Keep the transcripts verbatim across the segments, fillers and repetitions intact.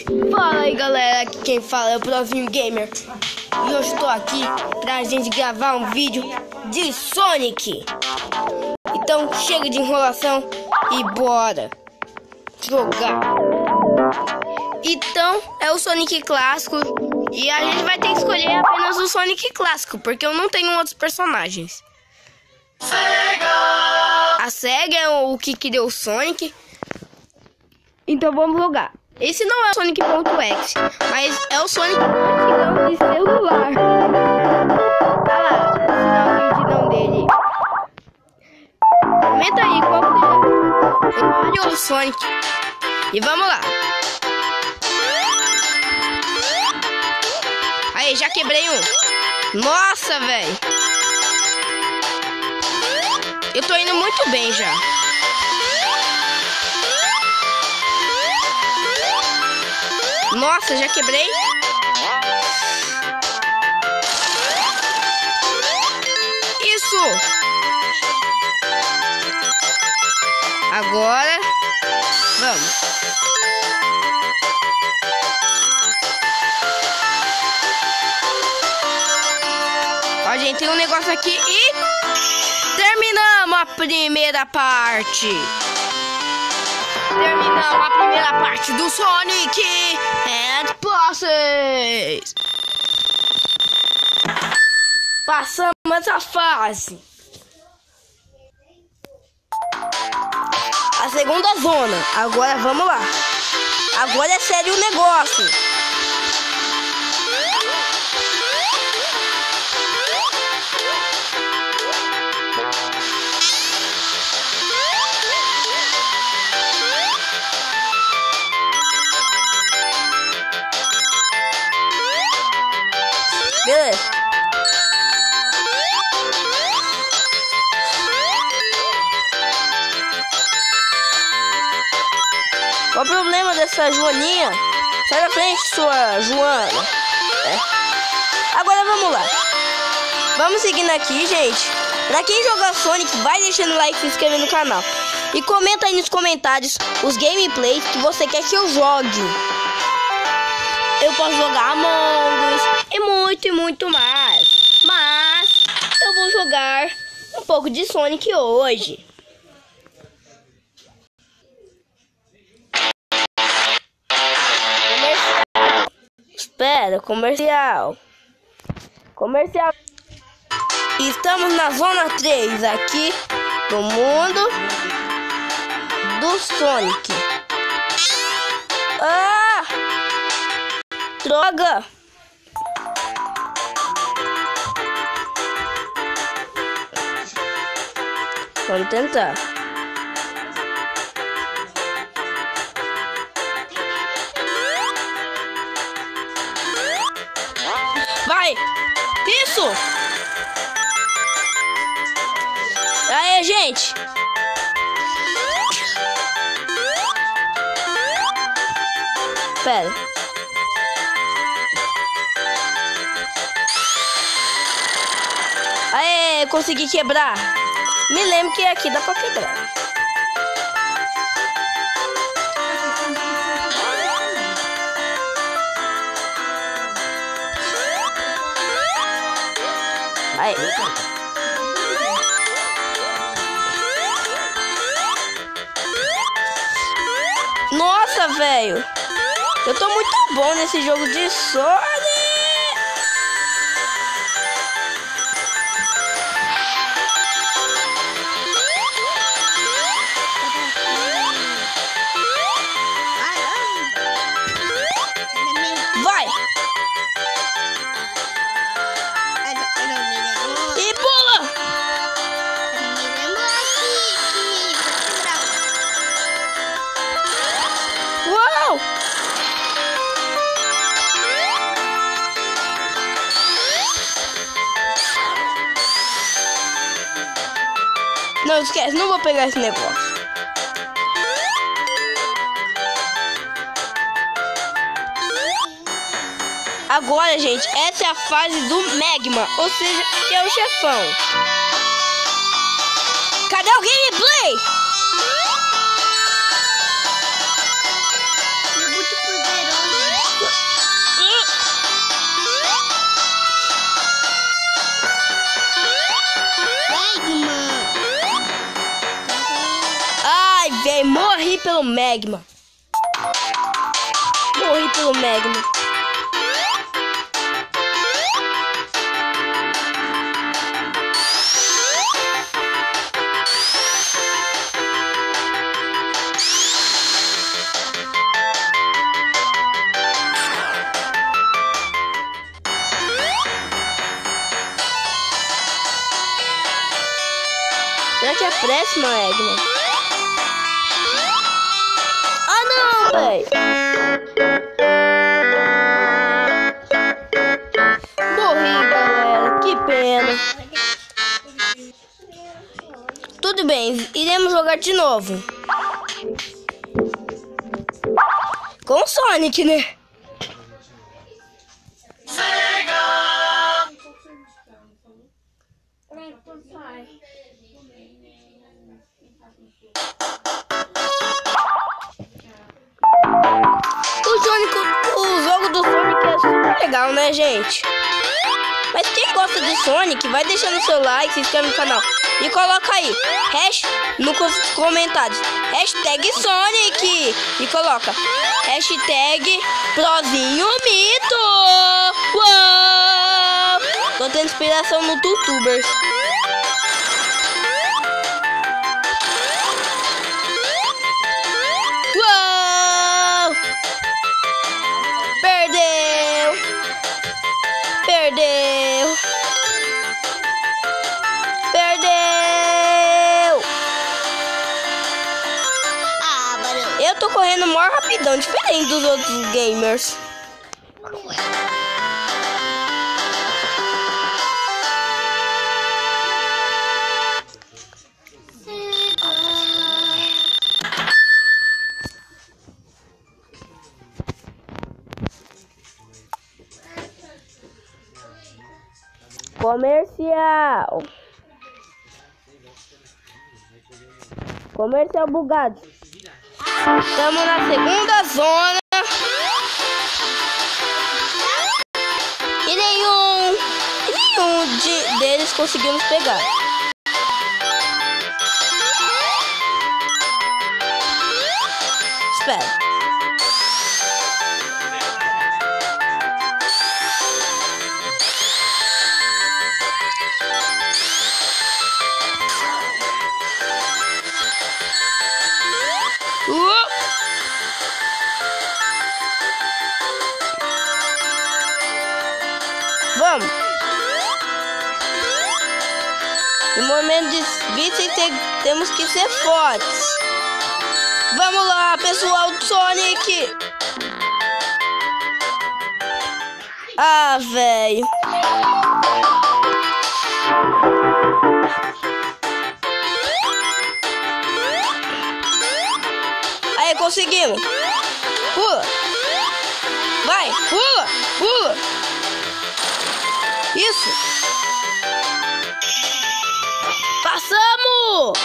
Fala aí galera, aqui quem fala é o Provinho Gamer. E eu estou aqui pra gente gravar um vídeo de Sonic. Então chega de enrolação e bora jogar. Então é o Sonic clássico. E a gente vai ter que escolher apenas o Sonic clássico, porque eu não tenho outros personagens. Sega! A Sega é o que criou o Sonic. Então vamos jogar. Esse não é o Sonic.exe, mas é o Sonic antigão de celular. Olha lá, o sinalzinho dele. Comenta aí qual que é o Sonic. E vamos lá. Aí, já quebrei um. Nossa, velho. Eu tô indo muito bem já. Nossa, já quebrei. Isso. Agora, vamos. Ó, gente, tem um negócio aqui e terminamos a primeira parte. Terminamos a primeira parte do Sonic and Bosses. Passamos essa fase. A segunda zona. Agora vamos lá. Agora é sério o negócio. Beleza. Qual o problema dessa Joaninha? Sai da frente, sua Joana. É. Agora vamos lá. Vamos seguindo aqui, gente. Pra quem joga Sonic, vai deixando like e se inscrevendo no canal. E comenta aí nos comentários os gameplays que você quer que eu jogue. Eu posso jogar Among Us e muito e muito mais. Mas eu vou jogar um pouco de Sonic hoje. Comercial. Espera, comercial. Comercial. Estamos na zona três aqui no mundo do Sonic. Ah! Droga! Vamos tentar. Vai! Isso! Aê, gente! Pera. Aê, consegui quebrar. Me lembro que aqui dá pra quebrar. Aí. Nossa, velho. Eu tô muito bom nesse jogo de Sonic. Não esquece, não vou pegar esse negócio. Agora, gente, essa é a fase do Magma, ou seja, que é o chefão. Cadê o gameplay? É muito poderoso. Morri pelo magma. Morri pelo magma. Será que é próxima, magma? Ah, não, véi. Morri, galera. Que pena. Tudo bem, iremos jogar de novo. Com o Sonic, né? O Sonic, o jogo do Sonic é super legal, né, gente? Mas quem gosta de Sonic, vai deixando seu like, se inscreve no canal e coloca aí, hash, nos comentários, hashtag Sonic e coloca hashtag Prozinho Mito. Uou! Tô tendo inspiração no YouTubers. Uou! Perdeu! Perdeu! Perdeu! Ah, barulho. Eu tô correndo maior rapidão, diferente dos outros gamers. Comercial. Comercial bugado. Estamos na segunda zona. E nenhum, nenhum de, deles conseguimos pegar. Espera. Uh! Vamos! No momento de vício temos que ser fortes. Vamos lá, pessoal do Sonic! Ah, velho! Aí, conseguimos! Pula! Vai! Pula! Pula! Isso! Passamos!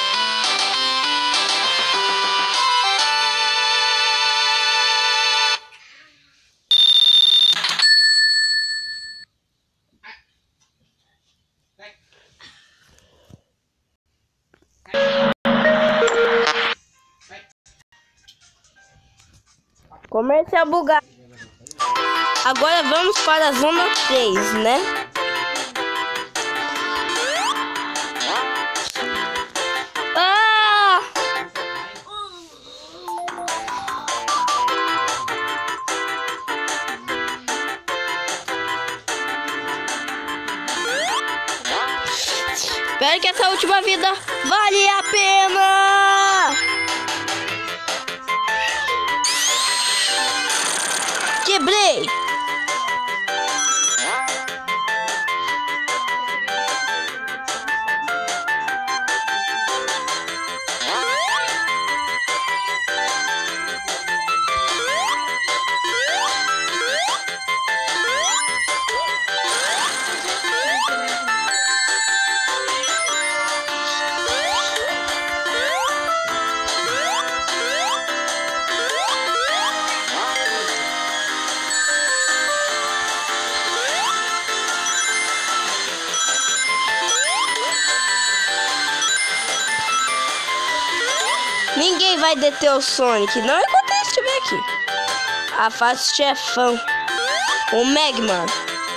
Comercial bugado. Agora vamos para a zona três, né? Ah! Espero que essa última vida vale a pena! Quebrei! Ninguém vai deter o Sonic. Não enquanto ele estiver aqui. A fase chefão. O Magmar.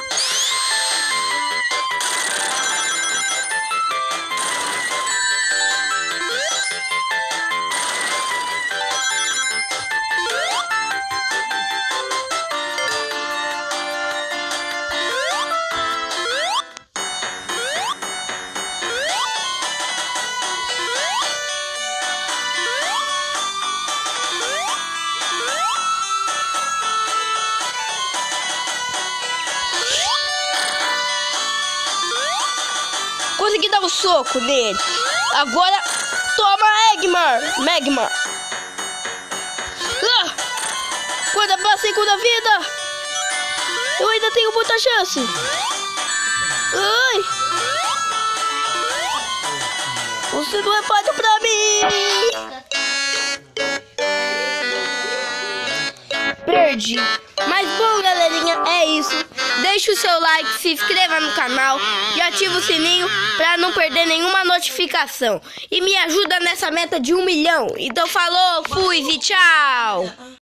Consegui dar um soco nele. Agora, toma, Magmar. Magmar. Ah! Quando eu passei com a vida, eu ainda tenho muita chance. Ai! Você não é fácil pra mim. Perdi. Mas bom, galerinha, é isso. Deixe o seu like, se inscreva no canal e ative o sininho para não perder nenhuma notificação. E me ajuda nessa meta de um milhão. Então falou, fui e tchau!